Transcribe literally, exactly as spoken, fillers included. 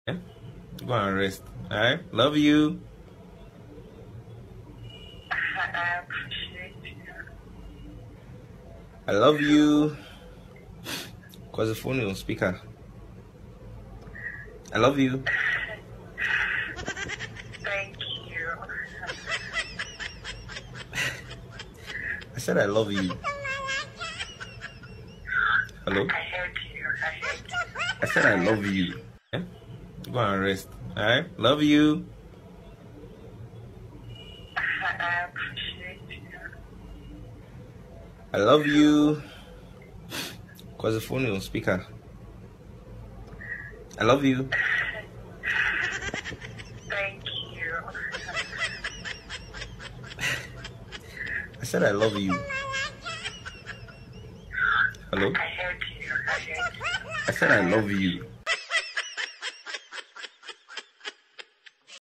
Yeah? Go and rest. Alright? Love you. I appreciate you. I love you. Cause the phone is on speaker. I love you. Thank you. I said I love you. Hello? I heard you. I heard you. I said I love you. Yeah? Go and rest. Alright? Love you. I appreciate you. I love you. Cause the phone is on speaker. I love you. Thank you. I said I love you. Hello? I heard you. I heard you. I said I love you.